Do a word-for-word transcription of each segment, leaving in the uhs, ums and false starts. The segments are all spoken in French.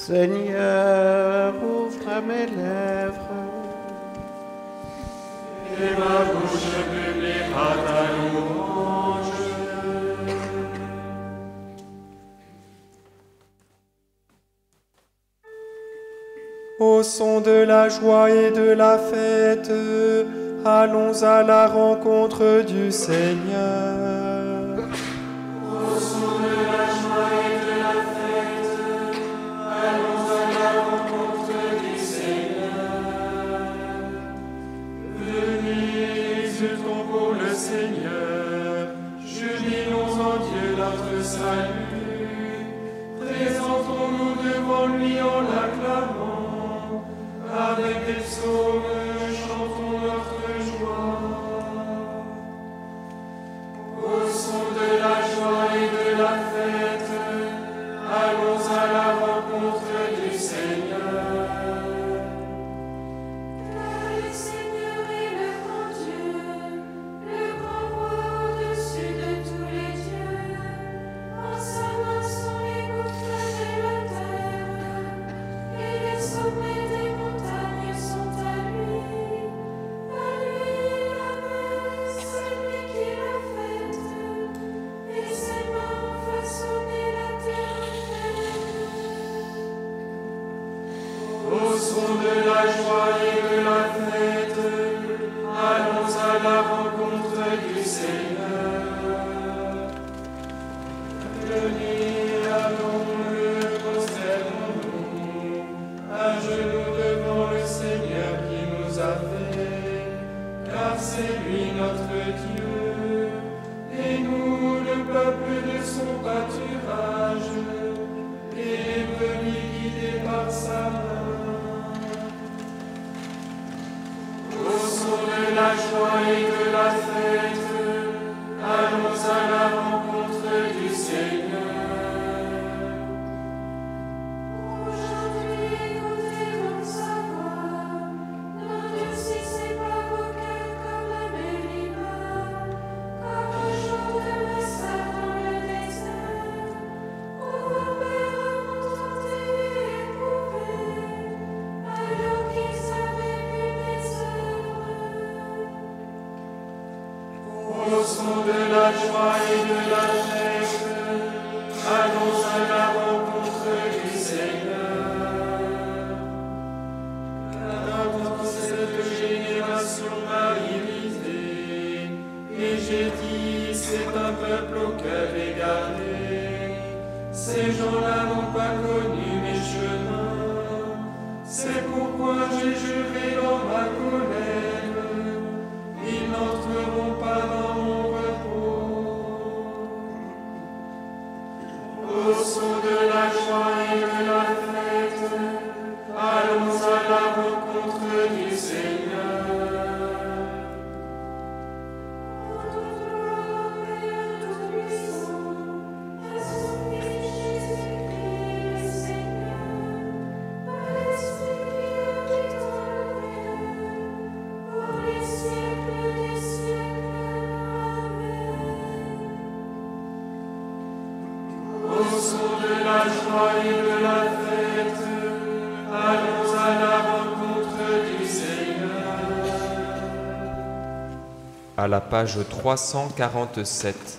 Seigneur, ouvre mes lèvres. Et ma bouche publiera ta louange. Au son de la joie et de la fête, allons à la rencontre du Seigneur. Au son de la joie et de la fête, allons à la rencontre du Seigneur. Venez, exultons pour le Seigneur, jubilons en Dieu notre salut. Présentons-nous devant lui en l'acclamant, avec des psaumes, chantons notre joie. Au son de la joie et de la fête, allons à la rencontre du Seigneur. Car le Seigneur est le grand Dieu, le grand roi au-dessus de tous les dieux. En sa main sont les gouffres de la terre, et les sommets des montagnes sont à lui. À lui la mer, c'est lui qui l'a faite, et ses mains ont façonné la terre entière. Au son de la joie et de la fête, allons à la rencontre du Seigneur. Venez, allons-le, prosternons-nous, à genoux devant le Seigneur qui nous a fait, car c'est lui notre Dieu, et nous le peuple de son pâturage, et les brebis guidées par sa main. Au son de la joie et de la fête, allons à la rencontre du Seigneur. Aujourd'hui, écoutez sa voix, n'endurcissez pas vos cœurs comme à Mériba, comme le jour de Massa dans le désert, où vos pères ont tenté et éprouvé, alors qu'ils avaient vu mes œuvres. Au son de la joie et de la fête, allons à la rencontre du Seigneur. Car dans cette génération m'a irrité, et j'ai dit, c'est un peuple au cœur égaré. Ces gens-là n'ont pas connu mes chemins, c'est pourquoi j'ai juré dans ma colère, ils n'entreront pas dans mon repos. Au son de la joie et de la fête, allons à la rencontre du Seigneur. Toute gloire et à toute puissance, à son Fils Jésus-Christ le Seigneur, à l'Esprit qui habite en nous, pour les siècles des siècles. Amen. Au son de la joie et de la fête, allons à la rencontre du Seigneur. À la page trois cent quarante-sept.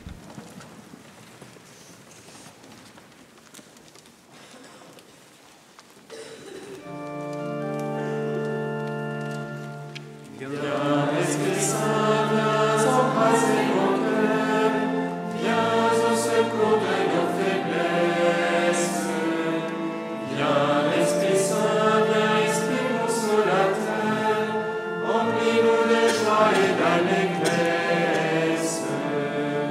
Viens, Esprit Saint, viens embraser mon cœur, viens au secours de nos faiblesses. Viens, Esprit Saint, viens, Esprit consolateur, emplis-nous de joie et d'allégresse.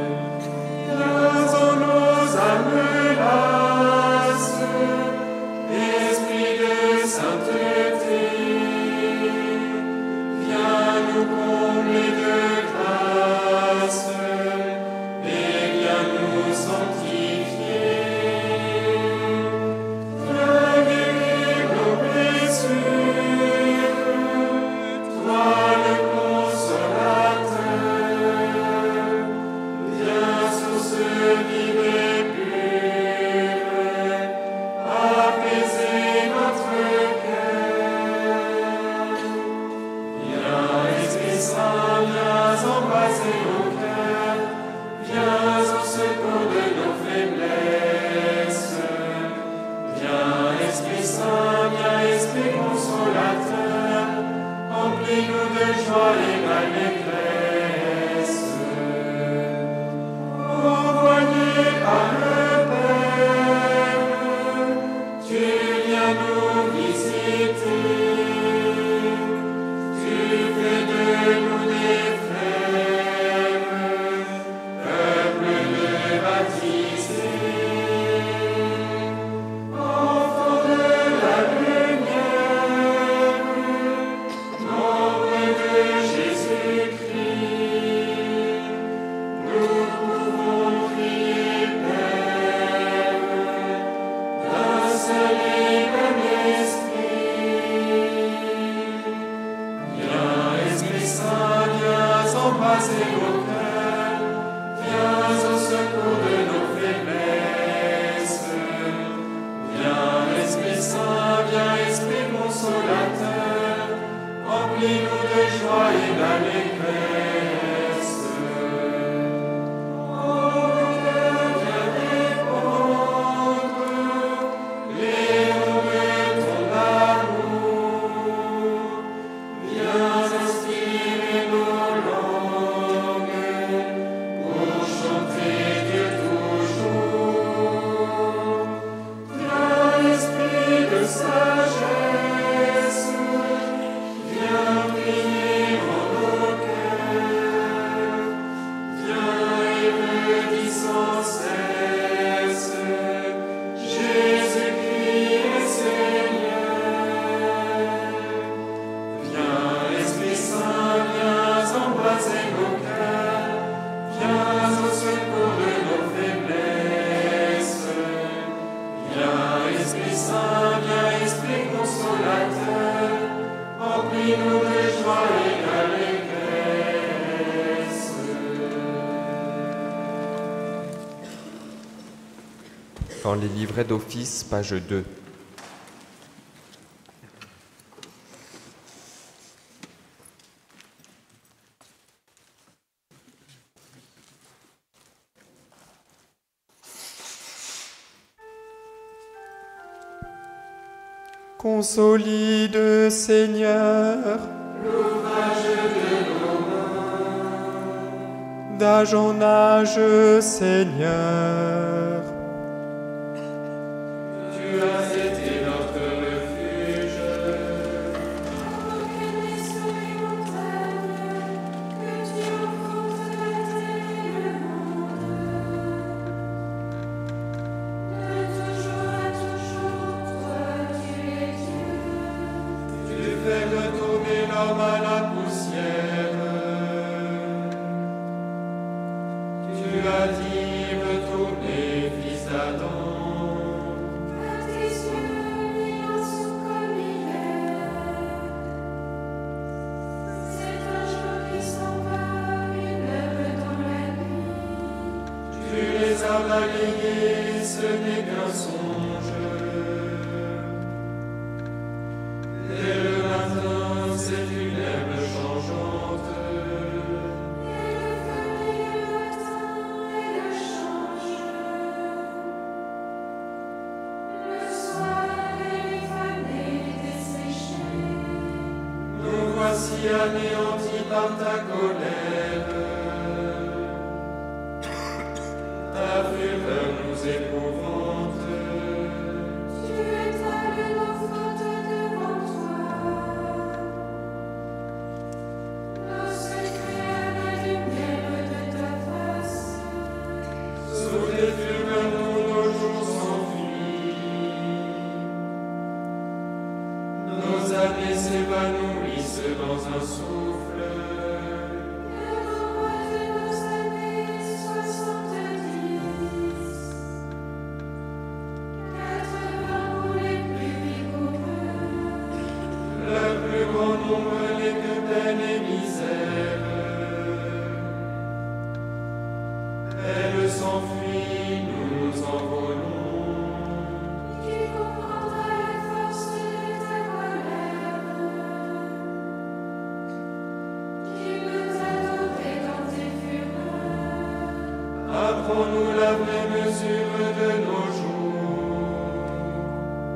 joie et l'allégresse. Envoyé par le Père, tu viens nous visiter. Tu fais de nous des frères, peuple de baptisés, enfants de la lumière, nombre de Jésus-Christ. Nous pouvons crier Père, d'un seul et même esprit. Viens, Esprit Saint, viens embraser nos cœurs, viens au secours de nos faiblesses. Viens, Esprit Saint, viens, Esprit consolateur, remplis-nous de joie et d'allégresse. Oh, viens répandre les noms de ton amour. Viens inspirer nos langues pour chanter Dieu toujours. Viens, Esprit de sagesse, viens briller en nos cœurs. Viens et redis sans cesse, Jésus-Christ est Seigneur. Viens, Esprit Saint, viens embraser nos cœurs, viens au secours de nos faiblesses. Viens, Esprit Saint, viens, Esprit consolateur, remplis-nous de joie et d'allégresse. Dans les livrets d'office, page deux. Consolide, Seigneur, L'ouvrage de nos mains, d'âge en âge, Seigneur. tu as été notre refuge. Aucune maison et montagne, que tu enfonces la terre et le monde. De toujours à toujours, toi tu es Dieu. Tu fais retourner l'homme à la poussière. Tu as dit retournez, fils d'Adam. À tes yeux, brillants sont comme l'hiver. C'est un jour qui s'en va, une heure dans la nuit. Tu les as balayés, ce n'est qu'un songe. Dès le matin, c'est une herbe changeante. Et le feu brille le matin et le change. Le soir est fané, desséché. Nous voici anéantis par ta colère. Ta fureur nous épouvante. Tu étales nos fautes devant toi. Nos secrets à la lumière de ta face. Sous tes fureurs, nous, nos jours s'enfuient. Nos années s'évanouissent dans un souffle. Le nombre de nos années, soixante-dix. Quatre-vingts pour les plus vigoureux. Le plus grand nombre n'est que peine et misère. Elle s'enfuit, nous nous envolons. Qui comprendra la force de ta colère? Qui peut t'adorer dans tes fureurs? Apprends-nous la vraie mesure de nos jours.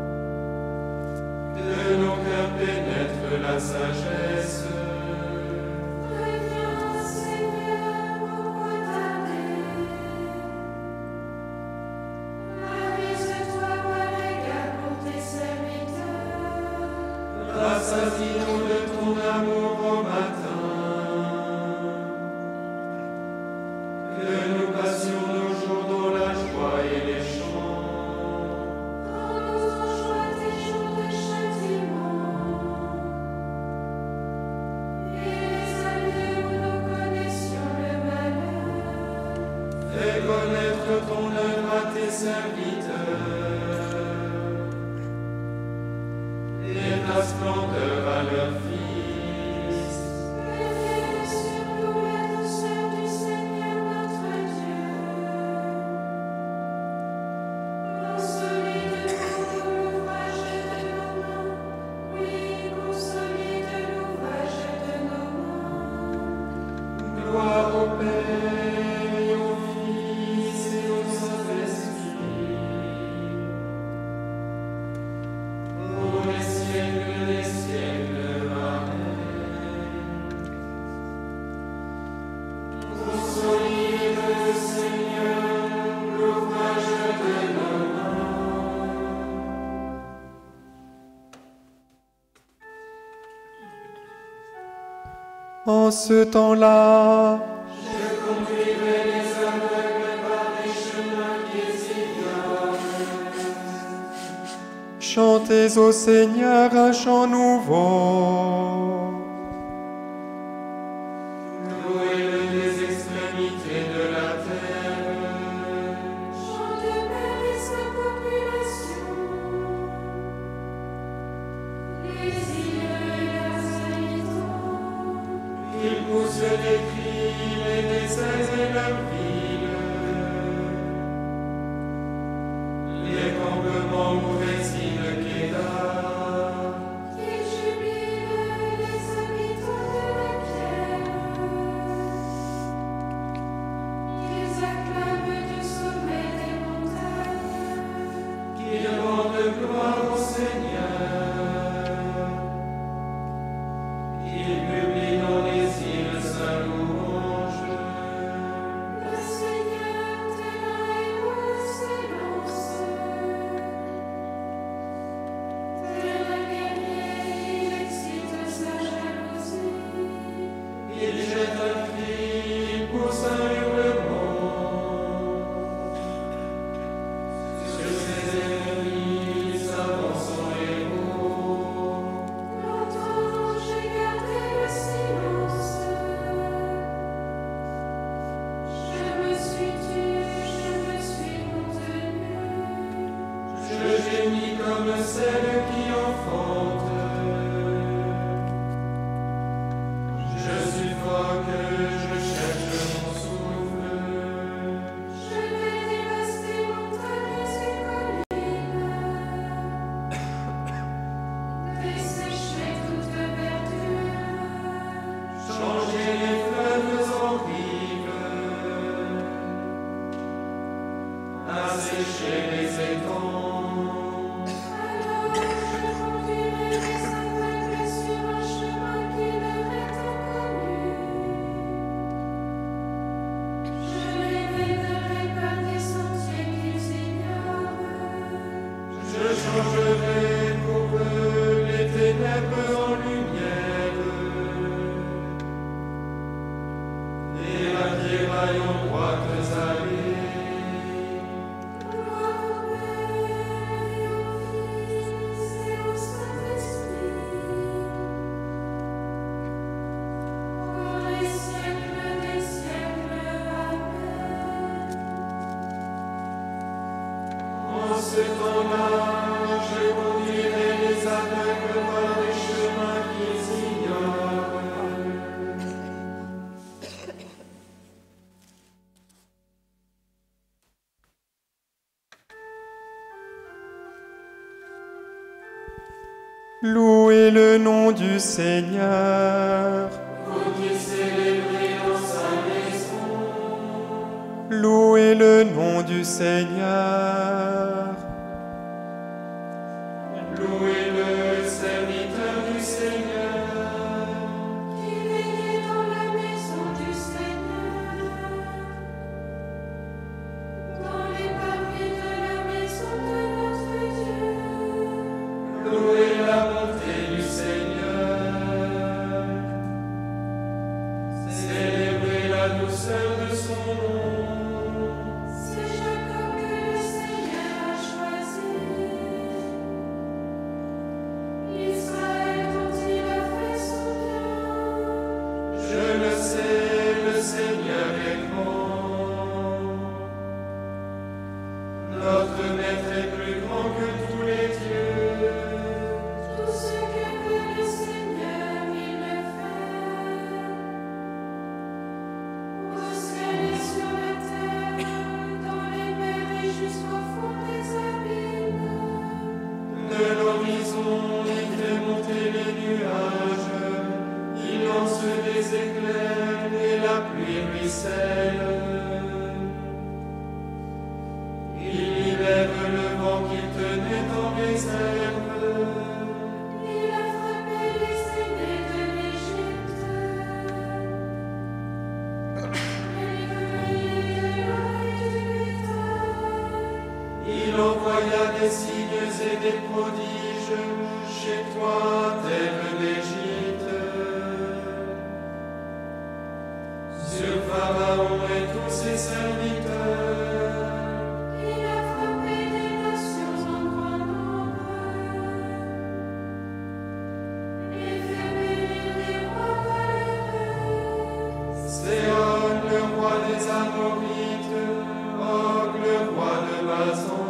De nos cœurs pénètre la sagesse. serviteurs, et ta splendeur à leur Fils. Révèle sur nous la douceur du Seigneur notre Dieu. Consolide-nous de l'ouvrage de nos mains. Oui, consolide l'ouvrage de nos mains. Gloire au Père et au Fils et au Saint-Esprit, pour les siècles des siècles. Amen. Consolide, Seigneur, l'ouvrage de nos mains. En ce temps-là, Je conduirai les aveugles par des chemins qu'ils ignorent. chantez au Seigneur un chant nouveau. Louez-le des extrémités de la terre. Chant de paix sa population. Les îles et leurs habitants. Ils poussent des cris, les déserts et leurs villes. Les campements où réside le Kédar. Qu'ils jubilent les habitants de la pierre. Qu'ils acclament du sommet des montagnes. Qu'ils rendent gloire au Seigneur. Qu'ils publient dans les îles sa louange. Le Seigneur tel un héros s'élance. Tel un guerrier, il excite sa jalousie. Il jette un cri, il pousse un hurlement. Sur ses ennemis, il s'avance en héros. Longtemps j'ai gardé le silence. Je me suis tue, je me suis contenue. Je gémis comme celle qui enfante. Je suffoque, je cherche mon souffle. Je vais dévaster montagnes et collines. Dessécher toute verdure. Changer les fleuves en rives. Assécher les étangs. Alors je conduirai les aveugles sur un chemin qui leur est inconnu. Je les mènerai par des sentiers qu'ils ignorent. Je changerai pour eux les ténèbres en lumière. Et la vieille en droites allées. Gloire au Père et au Fils et au Saint-Esprit. Pour les siècles des siècles. Amen. En ce temps-là, je conduirai les aveugles par des chemins qu'ils ignorent. Louez le nom du Seigneur. Vous qui célébrez en sa maison. Louez le nom du Seigneur. Louez-le, serviteur du Seigneur. Qui veillait dans la maison du Seigneur, dans les parvis de la maison de notre Dieu. Louez la bonté du Seigneur. Célébrez la douceur de son nom. C'est Jacob que le Seigneur a choisi, Israël dont il a fait son bien. Je le sais, le Seigneur est grand. et des prodiges chez toi, terre d'Égypte. Sur Pharaon et tous ses serviteurs, Il a frappé des nations en grand nombre et fait périr des rois valeureux. Séon, le roi des Amorites, Og, le roi de Bazan,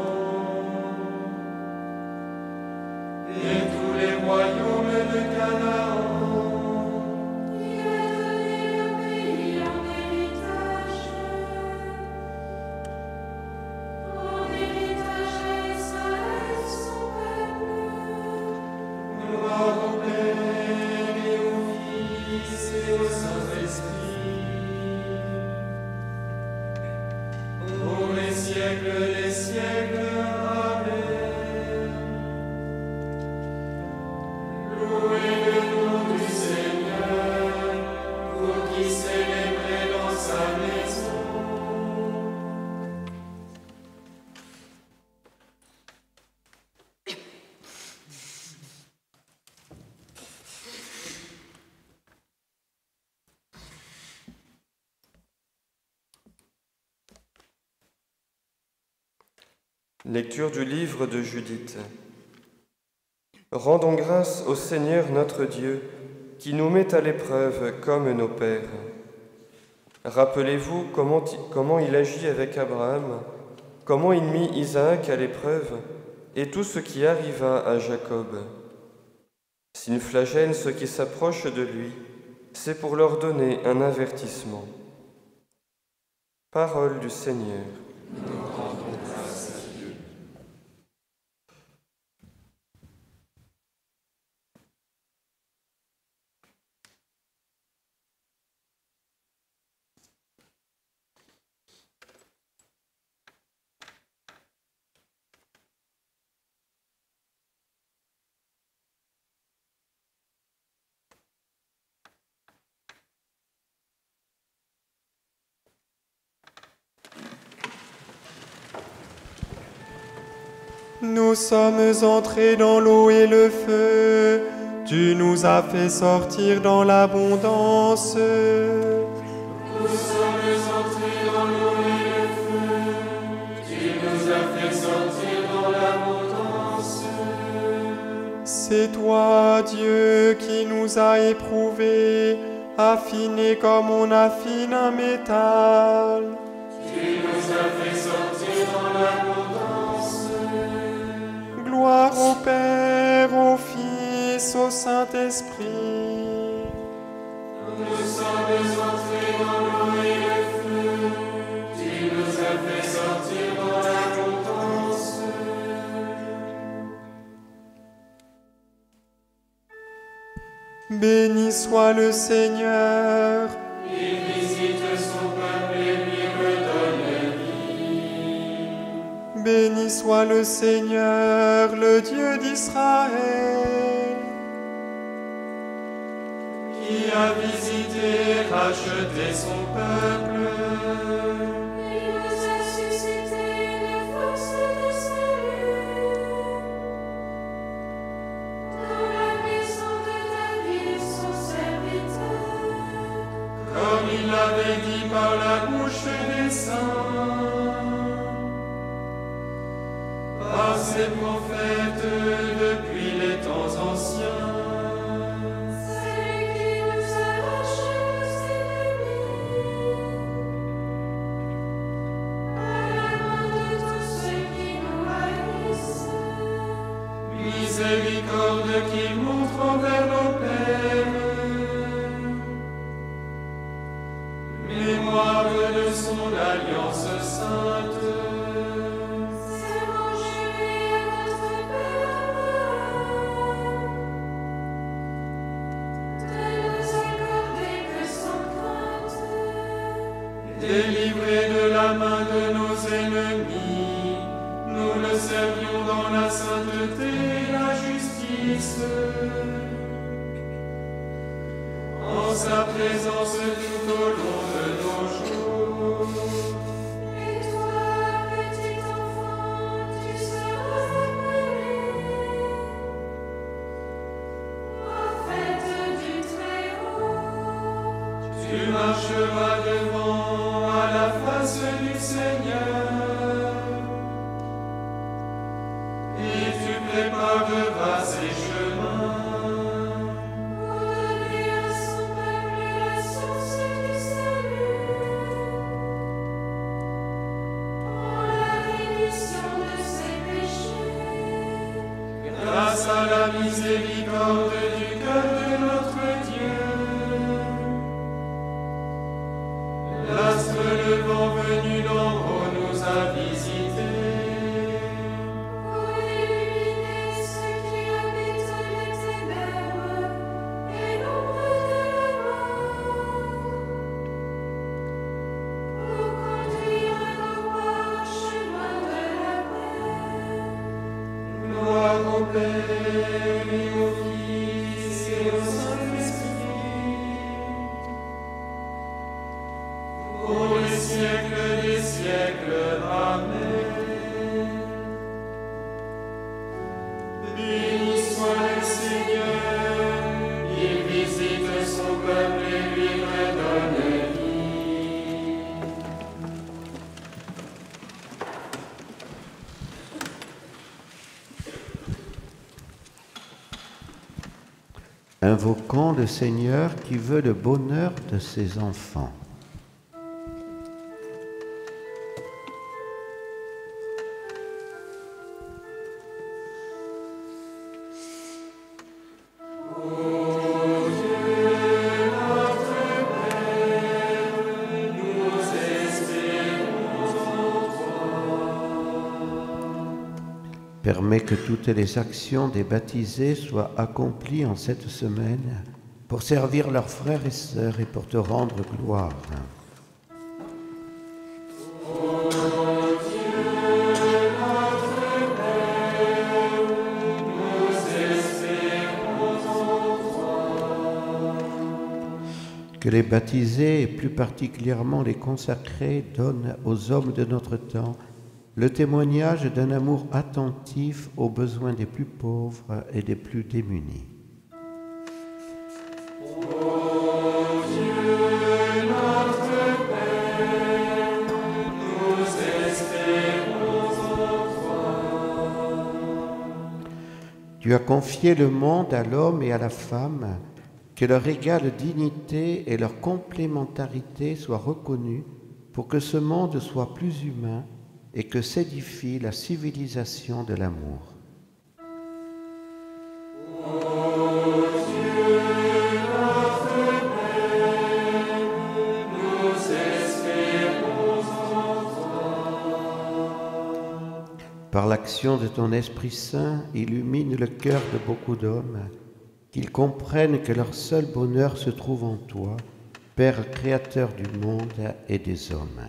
et tous les royaumes de Canaan. Il a donné le pays en héritage, en héritage à Israël son peuple. Gloire au Père et au Fils et au Saint-Esprit, pour les siècles des siècles. Amen. Louez le nom du Seigneur, vous qui célébrez dans sa maison. Lecture du livre de Judith. Rendons grâce au Seigneur notre Dieu, qui nous met à l'épreuve comme nos pères. Rappelez-vous comment, comment il agit avec Abraham, comment il mit Isaac à l'épreuve, et tout ce qui arriva à Jacob. S'il flagelle ceux qui s'approchent de lui, c'est pour leur donner un avertissement. Parole du Seigneur. Nous sommes entrés dans l'eau et le feu, tu nous as fait sortir dans l'abondance. Nous sommes entrés dans l'eau et le feu, tu nous as fait sortir dans l'abondance. C'est toi, Dieu, qui nous a éprouvés, affinés comme on affine un métal. Tu nous as fait sortir dans l'abondance. Gloire au Père, au Fils, au Saint-Esprit. Nous sommes entrés dans l'eau et le feu, tu nous as fait sortir dans l'abondance. Béni soit le Seigneur. Il visite son peuple et lui redonne vie. Béni soit le Seigneur, le Dieu d'Israël. Qui a visité, racheté son peuple. Il nous a suscité une force de salut. Dans la maison de David, son serviteur. Comme il l'avait dit par la bouche des saints, par ses prophètes depuis les temps anciens. Celui qui nous arrache nos ennemis. À la main de tous ceux qui nous haïssent. Miséricorde qu'il montre envers nos pères. Mémoire de son alliance sainte. Serment juré à notre Père Abraham, de nous accorder que sans crainte, Délivrés de la main de nos ennemis, nous le servions dans la sainteté et la justice. En sa présence tout au long de nos jours. et toi, petit enfant, tu seras appelé. Tu marcheras devant à la face du Seigneur, et tu prépareras ses chemins. Pour donner à son peuple la source du salut, pour la rémission de ses péchés. Grâce à la miséricorde du cœur de notre Dieu, l'astre levant venu d'en haut nous a visités. Pour illuminer ceux qui habitent les ténèbres et l'ombre de la mort, pour conduire nos pas au chemin de la paix. Gloire au Père et au Fils et au Saint-Esprit, pour les siècles des siècles. Amen. Béni soit le Seigneur, il visite son peuple et lui redonne vie. Invoquons le Seigneur qui veut le bonheur de ses enfants. Permets que toutes les actions des baptisés soient accomplies en cette semaine pour servir leurs frères et sœurs et pour te rendre gloire. Que les baptisés, et plus particulièrement les consacrés, donnent aux hommes de notre temps le témoignage d'un amour attentif aux besoins des plus pauvres et des plus démunis. Tu as confié le monde à l'homme et à la femme, que leur égale dignité et leur complémentarité soient reconnues pour que ce monde soit plus humain et que s'édifie la civilisation de l'amour. Par l'action de ton Esprit Saint, illumine le cœur de beaucoup d'hommes, qu'ils comprennent que leur seul bonheur se trouve en toi, Père créateur du monde et des hommes.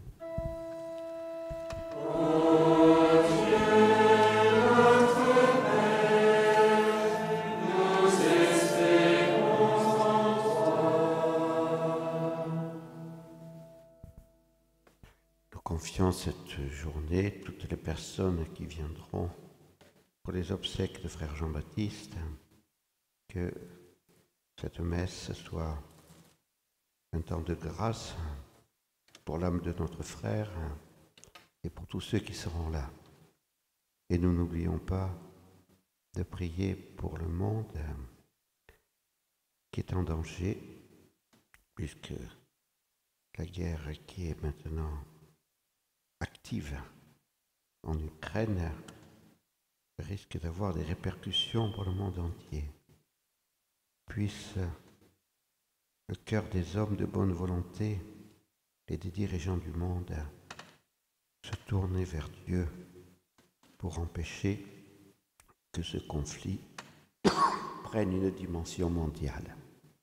Confions cette journée toutes les personnes qui viendront pour les obsèques de frère Jean-Baptiste, que cette messe soit un temps de grâce pour l'âme de notre frère et pour tous ceux qui seront là. Et nous n'oublions pas de prier pour le monde qui est en danger, puisque la guerre qui est maintenant active en Ukraine risque d'avoir des répercussions pour le monde entier. Puisse le cœur des hommes de bonne volonté et des dirigeants du monde se tourner vers Dieu pour empêcher que ce conflit prenne une dimension mondiale.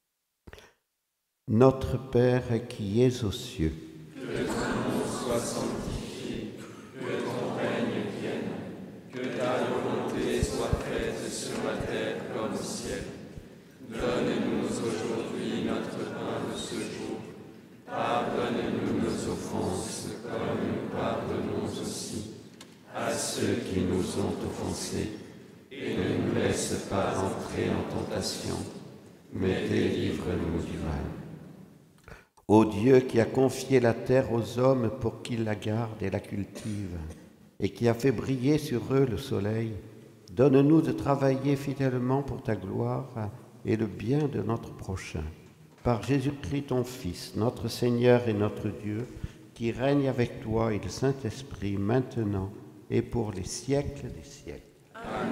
Notre Père qui es aux cieux, Que ton nom soit sanctifié, que ton règne vienne, que ta volonté soit faite sur la terre comme au ciel. Donne-nous aujourd'hui notre pain de ce jour. Pardonne-nous nos offenses, comme nous pardonnons aussi à ceux qui nous ont offensés. Et ne nous laisse pas entrer en tentation, mais délivre-nous du mal. Ô Dieu qui a confié la terre aux hommes pour qu'ils la gardent et la cultivent, et qui a fait briller sur eux le soleil, donne-nous de travailler fidèlement pour ta gloire et le bien de notre prochain. Par Jésus-Christ ton Fils, notre Seigneur et notre Dieu, qui règne avec toi et le Saint-Esprit maintenant et pour les siècles des siècles. Amen.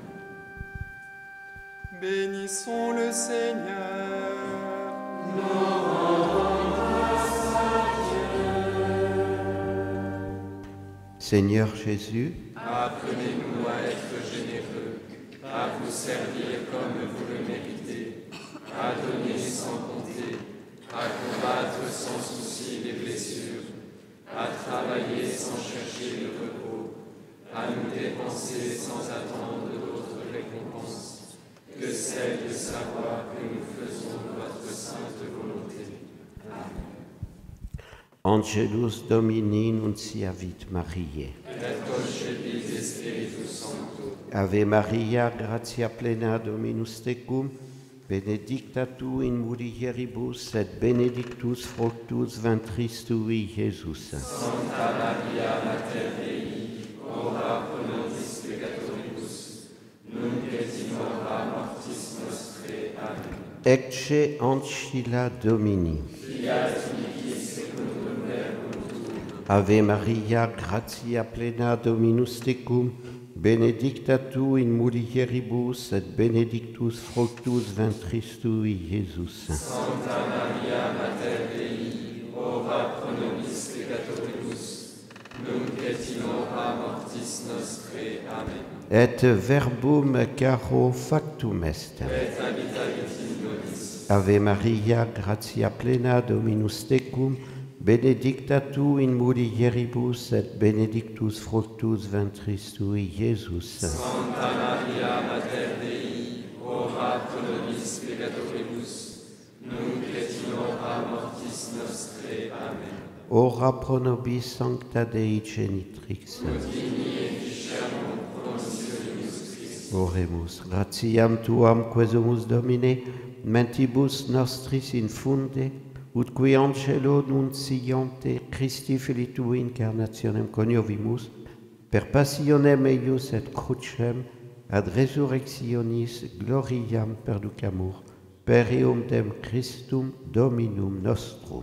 Bénissons le Seigneur. Seigneur Jésus, Apprenez-nous à être généreux, à vous servir comme vous le méritez, à donner sans compter, à combattre sans souci les blessures, à travailler sans chercher le repos, à nous dépenser sans attendre d'autre récompense que celle de savoir que nous faisons votre sainte volonté. Amen. Angelus Domini nunciavit Mariae. Et concepit Spiritus Sancto. Ave Maria, gratia plena Dominus tecum, benedicta tu in mulieribus et benedictus fructus ventris tui, Iesus. Santa Maria Mater Dei, ora pro nobis peccatoribus, nunc et in hora mortis nostrae. Amen. Ecce ancilla Domini. Fiat mihi secundum verbum tuum. Ave Maria, gratia plena Dominus tecum, benedicta tu in mulieribus et benedictus fructus ventris tui, Iesus. Santa Maria Mater Dei, ora pro nobis peccatoribus, nunc et in hora mortis nostrae. Amen. Et verbum caro factum est. Et habitavit in nobis. Ave Maria, gratia plena Dominus tecum, benedicta tu in mulieribus et benedictus fructus ventris tui, Iesus. Santa Maria Mater Dei, ora pro nobis peccatoribus, nunc et in hora mortis nostrae. Amen. Ora pro nobis sancta Dei genitrix. Oremus, gratiam tuam quesumus Domine, mentibus nostris infunde, ut qui angelo nunciante Christi Filii tui incarnationem coniovimus, per passionem eius et crucem, ad resurrectionis gloriam perducamur, per eum dem Christum Dominum nostrum.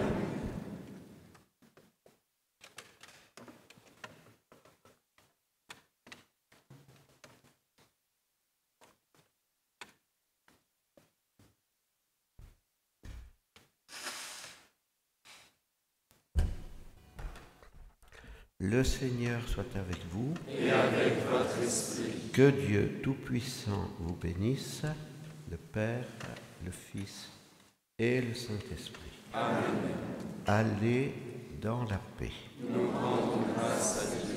Le Seigneur soit avec vous. Et avec votre esprit. Que Dieu Tout-Puissant vous bénisse, le Père, le Fils et le Saint-Esprit. Amen. Allez dans la paix. Nous rendons grâce à Dieu.